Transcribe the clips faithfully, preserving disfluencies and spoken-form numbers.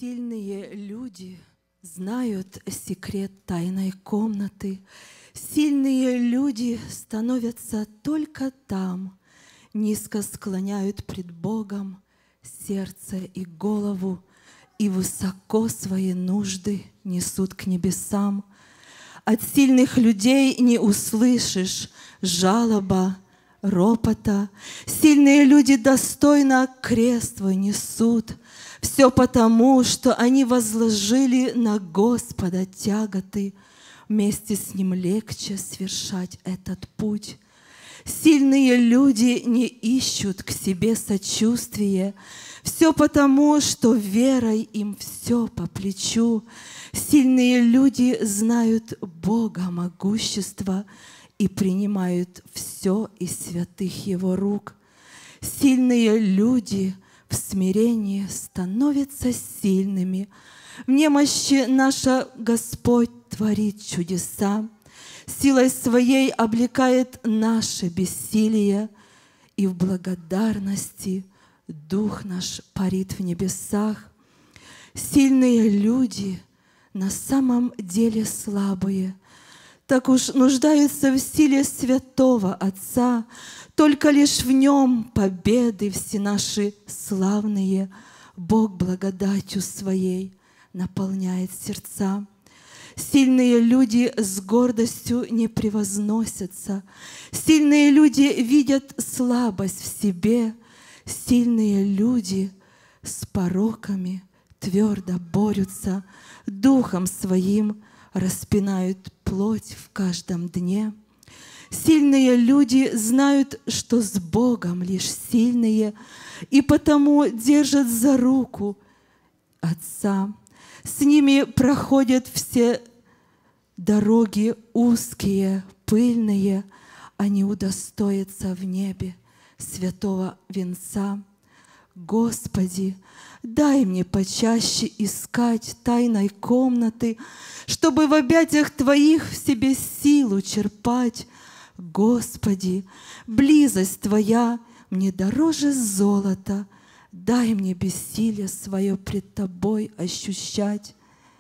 Сильные люди знают секрет тайной комнаты. Сильные люди становятся только там, низко склоняют пред Богом сердце и голову, и высоко свои нужды несут к небесам. От сильных людей не услышишь жалоба, ропота. Сильные люди достойно крест свой несут. Все потому, что они возложили на Господа тяготы. Вместе с Ним легче свершать этот путь. Сильные люди не ищут к себе сочувствия. Все потому, что верой им все по плечу. Сильные люди знают Бога могущества и принимают все из святых Его рук. Сильные люди в смирении становятся сильными. В немощи наша Господь творит чудеса, силой своей облекает наше бессилие, и в благодарности Дух наш парит в небесах. Сильные люди на самом деле слабые, так уж нуждаются в силе святого Отца, только лишь в Нем победы все наши славные Бог благодатью Своей наполняет сердца. Сильные люди с гордостью не превозносятся, сильные люди видят слабость в себе, сильные люди с пороками твердо борются, Духом Своим распинают плоть в каждом дне. Сильные люди знают, что с Богом лишь сильные, и потому держат за руку Отца. С ними проходят все дороги узкие, пыльные, они удостоятся в небе святого венца. Господи, дай мне почаще искать тайной комнаты, чтобы в объятиях Твоих в себе силу черпать. Господи, близость Твоя мне дороже золота, дай мне бессилие свое пред Тобой ощущать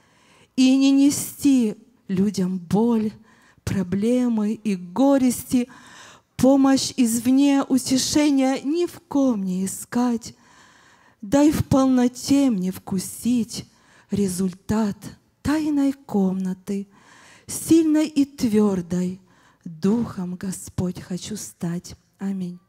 и не нести людям боль, проблемы и горести, помощь извне, утешения ни в ком не искать. Дай в полноте мне вкусить результат тайной комнаты, сильной и твердой Духом, Господь, хочу стать. Аминь.